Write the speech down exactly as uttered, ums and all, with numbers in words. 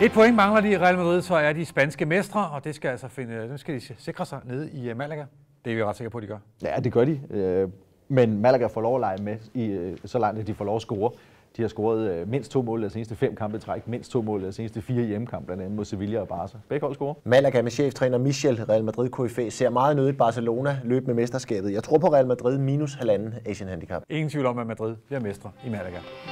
Et point mangler de i Real Madrid, så er de spanske mestre, og det skal altså finde, nu skal de sikre sig nede i Malaga. Det er vi ret sikre på, at de gør. Ja, det gør de. Men Malaga får lov at lege med i så langt, at de får lov at score. De har scoret mindst to mål i de seneste fem kampe i træk, mindst to mål i de seneste fire hjemmekampe, blandt andet mod Sevilla og Barca. Begge hold scorer. Malaga med cheftræner Michel, Real Madrid K F A, ser meget nødigt Barcelona løbe med mesterskabet. Jeg tror på Real Madrid minus halvanden Asian Handicap. Ingen tvivl om, at Madrid bliver mestre i Malaga.